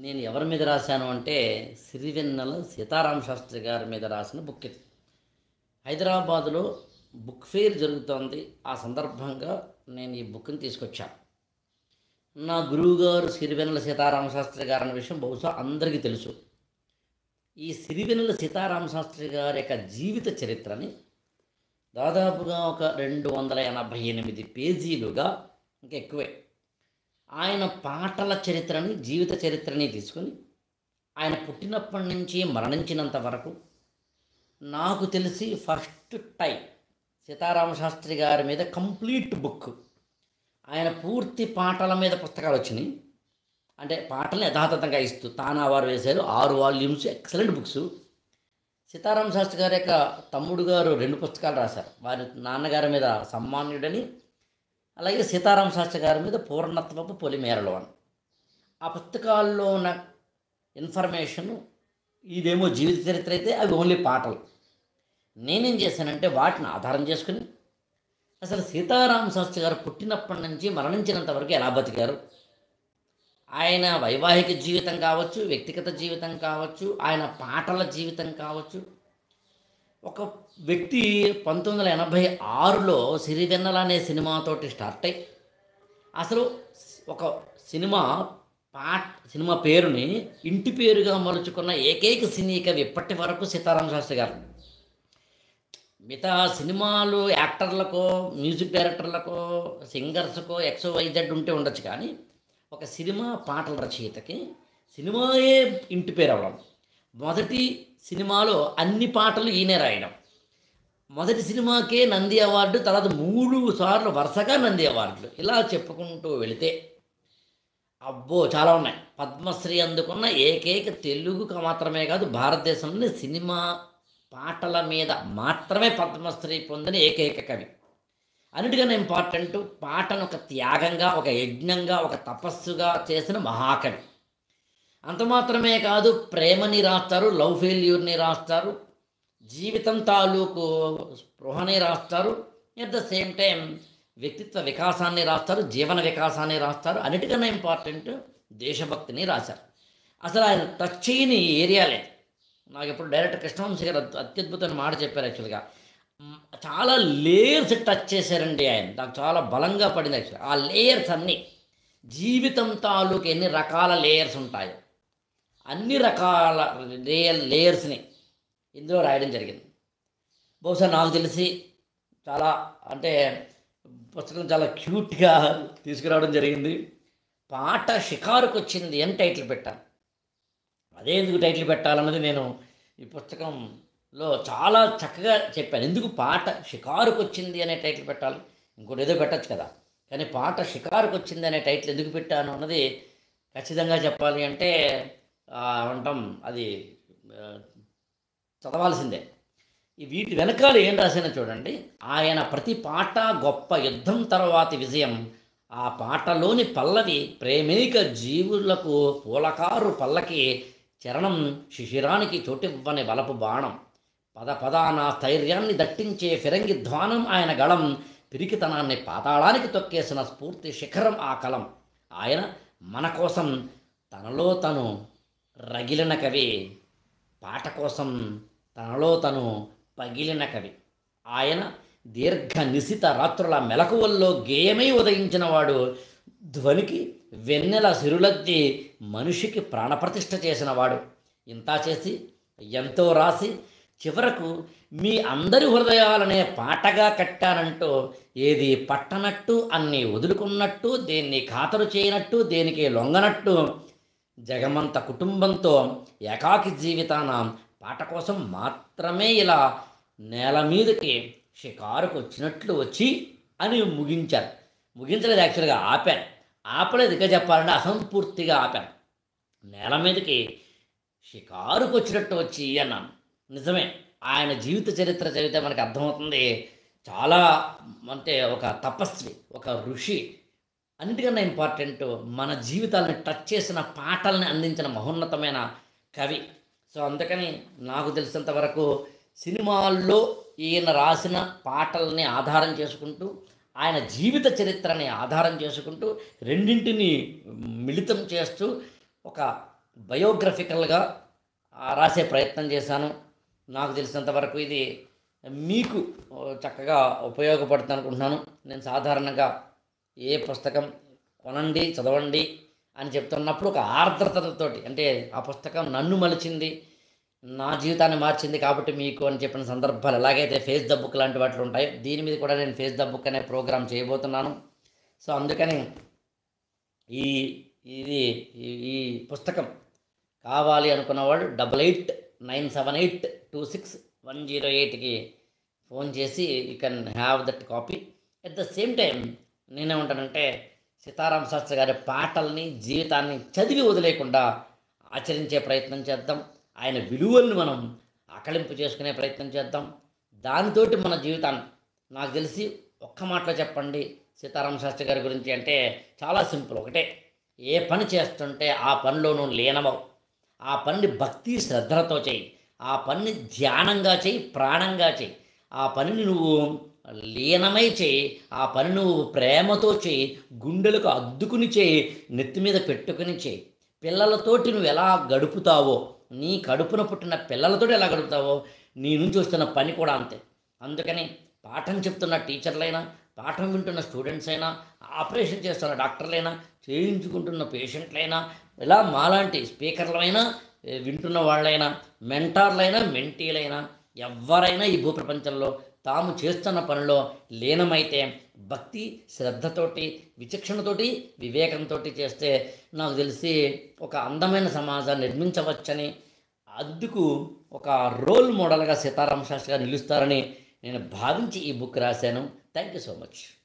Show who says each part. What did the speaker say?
Speaker 1: నేను ఎవరి మీద రాశాను అంటే సిరివెన్నెల సీతారామ శాస్త్రి గారి మీద రాసిన బుక్ ఇది. హైదరాబాదులో బుక్ ఫెయిర్ జరుగుతోంది. ఆ సందర్భంగా నేను ఈ బుక్ని తీసుకొచ్చాను. నా గురువుగారు సిరివెన్నెల సీతారామ శాస్త్రి గారు అన్న విషయం బహుశా అందరికీ తెలుసు. ఈ సిరివెన్నెల సీతారామ శాస్త్రి గారి యొక్క జీవిత చరిత్రని దాదాపుగా ఒక 288 పేజీలుగా, ఇంకా ఎక్కువే, ఆయన పాటల చరిత్రని, జీవిత చరిత్రని తీసుకొని ఆయన పుట్టినప్పటి నుంచి మరణించినంత వరకు నాకు తెలిసి ఫస్ట్ టైం సీతారామ శాస్త్రి గారి మీద కంప్లీట్ బుక్, ఆయన పూర్తి పాటల మీద పుస్తకాలు వచ్చినాయి. అంటే పాటలను యథాతథంగా ఇస్తూ తానా వారు వేశారు. 6 volumes, excellent books. Sitarama Sastri గారి యొక్క తమ్ముడు గారు 2 పుస్తకాలు రాశారు. వారి నాన్నగారి మీద సమ్మాన్యుడని, అలాగే సీతారామ శాస్త్రి గారి మీద పూర్ణత్వపు పొలిమేరలు అని. ఆ పుస్తకాల్లో ఉన్న ఇన్ఫర్మేషను, ఇదేమో జీవిత చరిత్ర అయితే అవి ఓన్లీ పాటలు. నేనేం చేశానంటే వాటిని ఆధారం చేసుకుని అసలు సీతారామ శాస్త్రి గారు పుట్టినప్పటి నుంచి మరణించినంత వరకు ఎలా బతికారు, ఆయన వైవాహిక జీవితం కావచ్చు, వ్యక్తిగత జీవితం కావచ్చు, ఆయన పాటల జీవితం కావచ్చు. ఒక వ్యక్తి 1986లో సిరివెన్నెల అనే సినిమాతోటి స్టార్ట్ అయ్యి అసలు ఒక సినిమా పేరుని ఇంటి పేరుగా మలుచుకున్న ఏకైక సినీ కవి ఇప్పటి వరకు సీతారామ శాస్త్రి గారు. మిగతా సినిమాలు యాక్టర్లకో, మ్యూజిక్ డైరెక్టర్లకో, సింగర్స్కో XYZ ఉంటే ఉండొచ్చు, కానీ ఒక సినిమా పాటల రచయితకి సినిమాయే ఇంటి పేరు అవ్వడం, మొదటి సినిమాలో అన్ని పాటలు ఈయనే రాయడం, మొదటి సినిమాకే నంది అవార్డు, తర్వాత 3 సార్లు వరుసగా నంది అవార్డులు, ఇలా చెప్పుకుంటూ వెళితే అబ్బో చాలా ఉన్నాయి. పద్మశ్రీ అందుకున్న ఏకైక తెలుగుకు మాత్రమే కాదు, భారతదేశంలోని సినిమా పాటల మీద మాత్రమే పద్మశ్రీ పొందిన ఏకైక కవి. అన్నిటికన్నా ఇంపార్టెంట్, పాటను ఒక త్యాగంగా, ఒక యజ్ఞంగా, ఒక తపస్సుగా చేసిన మహాకవి. అంత మాత్రమే కాదు, ప్రేమని రాస్తారు, లవ్ ఫెయిల్యూర్ని రాస్తారు, జీవితం తాలూకు స్పృహని రాస్తారు, ఎట్ ద సేమ్ టైం వ్యక్తిత్వ వికాసాన్ని రాస్తారు, జీవన వికాసాన్ని రాస్తారు. అన్నిటికన్నా ఇంపార్టెంట్ దేశభక్తిని రాశారు. అసలు ఆయన టచ్ చేయని ఏరియా లేదు. నాకు ఇప్పుడు డైరెక్టర్ కృష్ణవంశీ గారు అత్యద్భుతమైన మాట చెప్పారు. యాక్చువల్గా చాలా లేయర్స్ టచ్ చేశారండి ఆయన. నాకు చాలా బలంగా పడింది. యాక్చువల్గా ఆ లేయర్స్ అన్నీ, జీవితం తాలూకు ఎన్ని రకాల లేయర్స్ ఉంటాయో అన్ని రకాల లేయర్స్ని ఇందులో రాయడం జరిగింది. బహుశా నాకు తెలిసి చాలా, అంటే పుస్తకం చాలా క్యూట్గా తీసుకురావడం జరిగింది. పాట షికారుకు వచ్చింది అని టైటిల్ పెట్టాను. అదే ఎందుకు టైటిల్ పెట్టాలన్నది నేను ఈ పుస్తకంలో చాలా చక్కగా చెప్పాను. ఎందుకు పాట షికారుకు వచ్చింది అనే టైటిల్ పెట్టాలి, ఇంకోటి ఏదో పెట్టచ్చు కదా, కానీ పాట షికారుకు వచ్చింది అనే టైటిల్ ఎందుకు పెట్టాను అన్నది ఖచ్చితంగా చెప్పాలి అంటే అంటాం అది చదవాల్సిందే. ఈ వీటి వెనకాల ఏం రాసినా చూడండి. ఆయన ప్రతి పాట గొప్ప యుద్ధం తర్వాతి విజయం. ఆ పాటలోని పల్లవి ప్రేమైక జీవులకు పూలకారు పల్లకి చరణం, శిశిరానికి చోటివ్వని వలపు బాణం, పదాన స్థైర్యాన్ని దట్టించే ఫిరంగి ధ్వానం ఆయన గళం, పిరికితనాన్ని పాతాళానికి తొక్కేసిన స్ఫూర్తి శిఖరం ఆ కలం. ఆయన మన కోసం తనలో తను రగిలిన కవి, పాట కోసం తనలో తను పగిలిన కవి. ఆయన దీర్ఘ నిశిత రాత్రుల మెలకువల్లో గేయమై ఉదయించినవాడు, ధ్వనికి వెన్నెల సిరులద్ది మనిషికి ప్రాణప్రతిష్ఠ చేసినవాడు. ఇంత చేసి ఎంతో రాసి చివరకు మీ అందరి హృదయాలనే పాటగా కట్టానంటూ, ఏది పట్టనట్టు అన్నీ వదులుకున్నట్టు, దేన్ని ఖాతరు చేయనట్టు, దేనికి లొంగనట్టు, జగమంత కుటుంబంతో ఏకాకి జీవితాన పాట కోసం మాత్రమే ఇలా నేల మీదకి షికారుకు వచ్చినట్లు వచ్చి అని ముగించారు. ముగించలేదు, యాక్చువల్గా ఆపాను. ఆపలేదు, ఇక చెప్పాలంటే అసంపూర్తిగా ఆపాను. నేల మీదకి షికారుకు వచ్చినట్టు వచ్చి అన్నాను. నిజమే, ఆయన జీవిత చరిత్ర చదివితే మనకు అర్థమవుతుంది. చాలా, అంటే ఒక తపస్వి, ఒక ఋషి. అన్నిటికన్నా ఇంపార్టెంట్, మన జీవితాలను టచ్ చేసిన పాటల్ని అందించిన మహోన్నతమైన కవి. సో అందుకని నాకు తెలిసినంత వరకు సినిమాల్లో ఈయన రాసిన పాటల్ని ఆధారం చేసుకుంటూ, ఆయన జీవిత చరిత్రని ఆధారం చేసుకుంటూ, రెండింటిని మిళితం చేస్తూ ఒక బయోగ్రఫికల్గా రాసే ప్రయత్నం చేశాను. నాకు తెలిసినంత వరకు ఇది మీకు చక్కగా ఉపయోగపడుతుంది అనుకుంటున్నాను. నేను సాధారణంగా ఏ పుస్తకం కొనండి, చదవండి అని చెప్తున్నప్పుడు ఒక ఆర్ద్రతతోటి, అంటే ఆ పుస్తకం నన్ను మలిచింది, నా జీవితాన్ని మార్చింది కాబట్టి మీకు అని చెప్పిన సందర్భాలు ఎలాగైతే ఫేస్ ద బుక్ లాంటి వాటిలో ఉంటాయో, దీని మీద కూడా నేను ఫేస్ ద బుక్ అనే ప్రోగ్రామ్ చేయబోతున్నాను. సో అందుకని ఈ ఇది ఈ పుస్తకం కావాలి అనుకున్న వాళ్ళు 8897826108కి ఫోన్ చేసి you can have that copy. At the same time నేనేమంటానంటే, సీతారామ శాస్త్రి గారి పాటల్ని, జీవితాన్ని చదివి వదిలేకుండా ఆచరించే ప్రయత్నం చేద్దాం. ఆయన విలువలను మనం ఆకళింపు చేసుకునే ప్రయత్నం చేద్దాం. దానితోటి మన జీవితాన్ని, నాకు తెలిసి ఒక్క మాటలో చెప్పండి సీతారామ శాస్త్రి గారి గురించి అంటే చాలా సింపుల్. ఒకటే, ఏ పని చేస్తుంటే ఆ పనిలో నువ్వు లీనమవు, ఆ పనిని భక్తి శ్రద్ధలతో చేయి, ఆ పనిని ధ్యానంగా చేయి, ప్రాణంగా చేయి, ఆ పనిని నువ్వు లీనమై చేయి, ఆ పని నువ్వు ప్రేమతో చేయి, గుండెలకు అద్దుకుని చేయి, నెత్తి మీద పెట్టుకుని చేయి. పిల్లలతోటి నువ్వు ఎలా గడుపుతావో, నీ కడుపున పుట్టిన పిల్లలతోటి ఎలా గడుపుతావో, నీ నుంచి వస్తున్న పని కూడా అంతే. అందుకని పాఠం చెప్తున్న టీచర్లైనా, పాఠం వింటున్న స్టూడెంట్స్ అయినా, ఆపరేషన్ చేస్తున్న డాక్టర్లైనా, చేయించుకుంటున్న పేషెంట్లైనా, ఇలా మాలాంటి స్పీకర్లైనా, వింటున్న వాళ్ళైనా, మెంటార్లైనా, మెంటీలైనా, ఎవరైనా ఈ భూప్రపంచంలో తాము చేస్తున్న పనిలో లీనమైతే, భక్తి శ్రద్ధతోటి, విచక్షణతోటి, వివేకంతో చేస్తే నాకు తెలిసి ఒక అందమైన సమాజాన్ని నిర్మించవచ్చని, అందుకు ఒక రోల్ మోడల్గా సీతారామ శాస్త్రి గారు నిలుస్తారని నేను భావించి ఈ బుక్ రాశాను. Thank you so much.